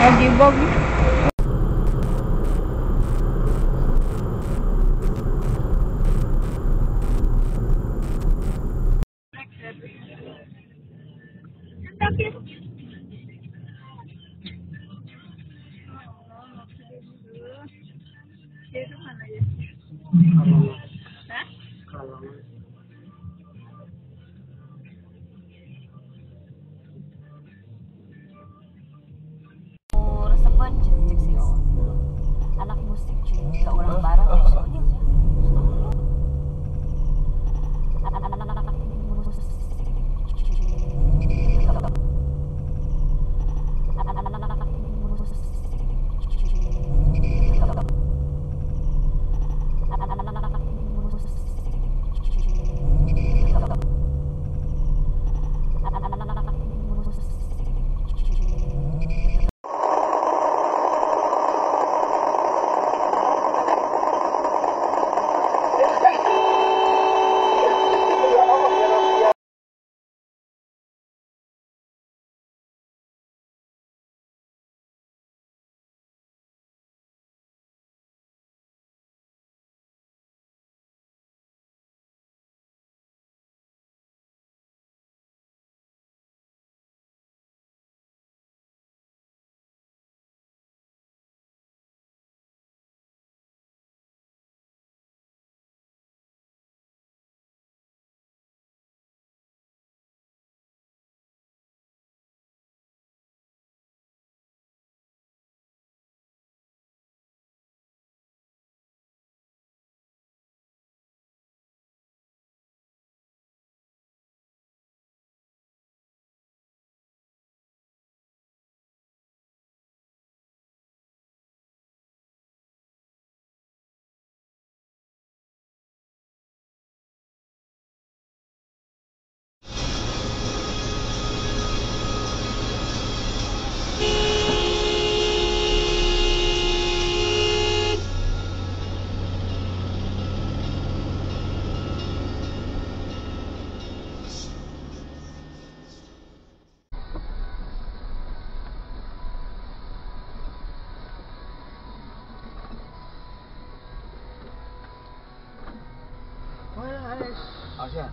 Bagi-bagi. Resepan cek sih anak musik juga orang barat soalnya anak musik Asia.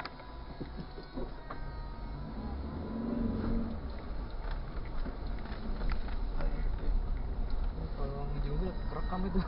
Tolong juga rekam itu.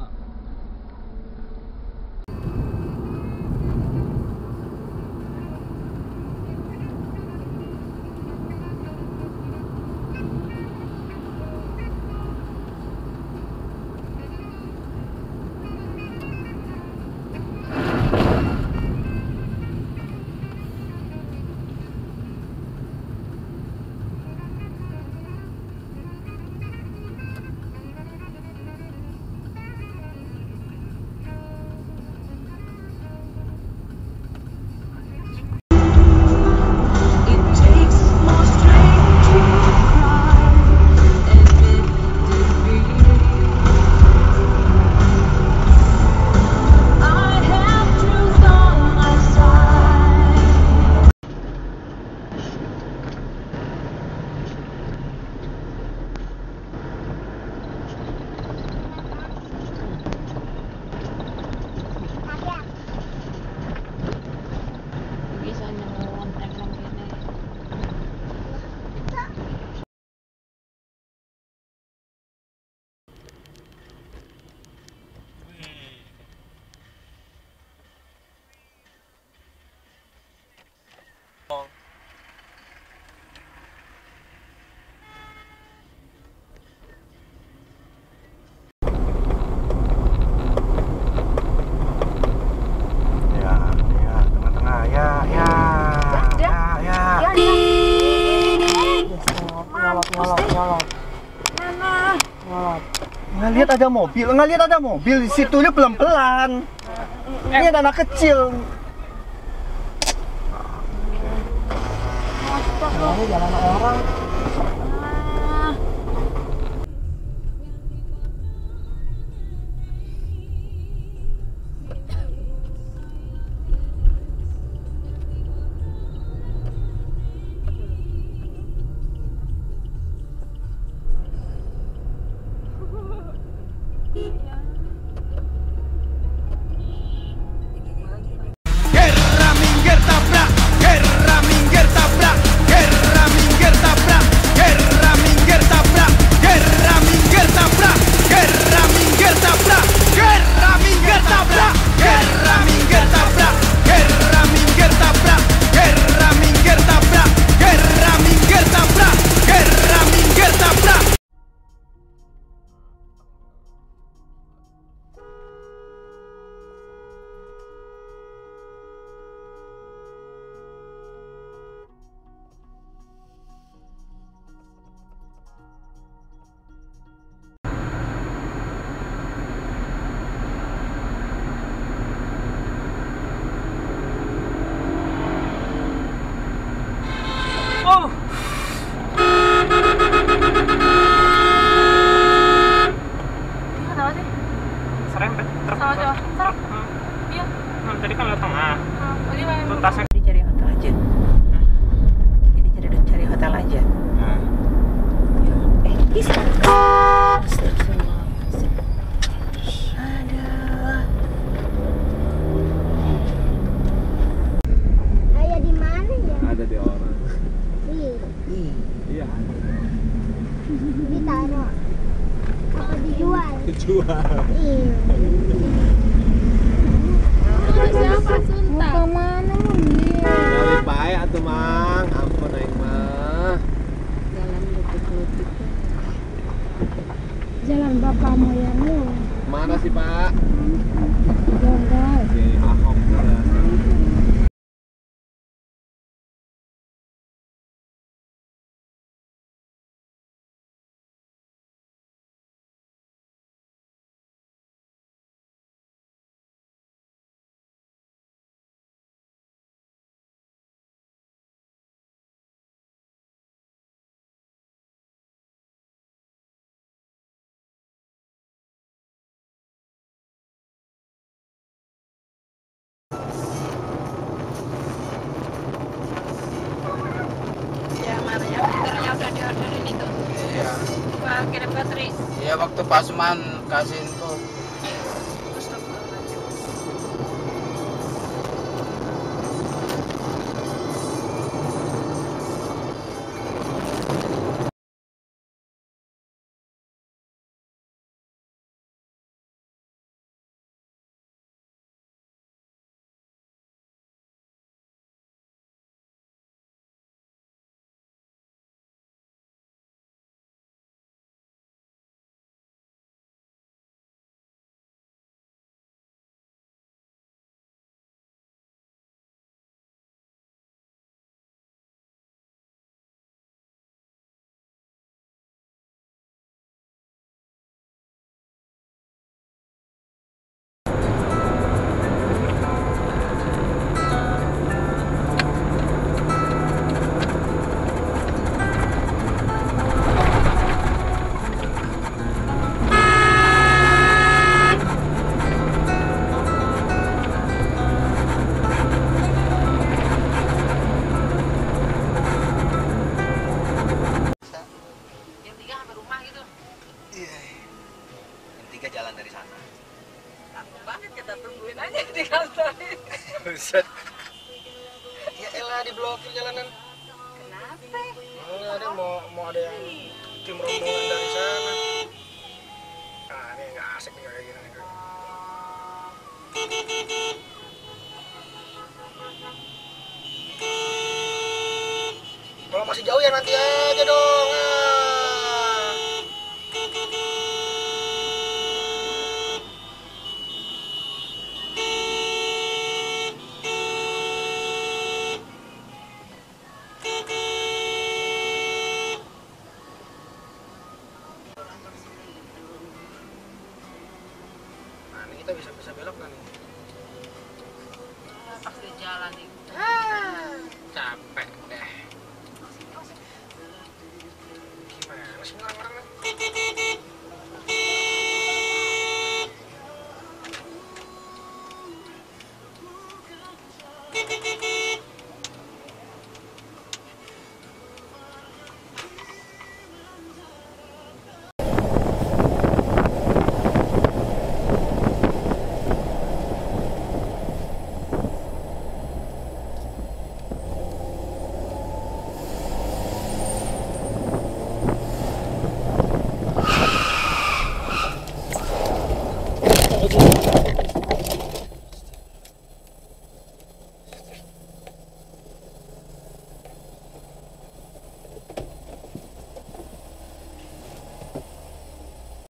Ngelihat ada mobil di situ, dia pelan-pelan. Ini ada anak kecil. Ini jalan orang. jadi orang. Iya. Ditaruh apa dijual? Jual. Siapa Sunta? Mau kemana lu dia? Kali baik atuh Mang, ampun aing mah. Jalan letik-letik. Jalan bapak moyangmu. Mana sih Pak? Jonggal. Di Ahok ya. Ya, mana ya? Filternya udah diorderin itu. Iya. Wah, kirim baterai. Iya waktu Pak Suman kasih info. Buset. Ya elah diblokir jalanan. Kenapa? Enggak ada mau ada yang tim rombongan dari sana. Ah, ini enggak asik nih kayak gini nih. Kalau masih jauh ya nanti aja dong. Ah. Nah, ini kita bisa belok kan nih. Pas di jalan nih. Capek.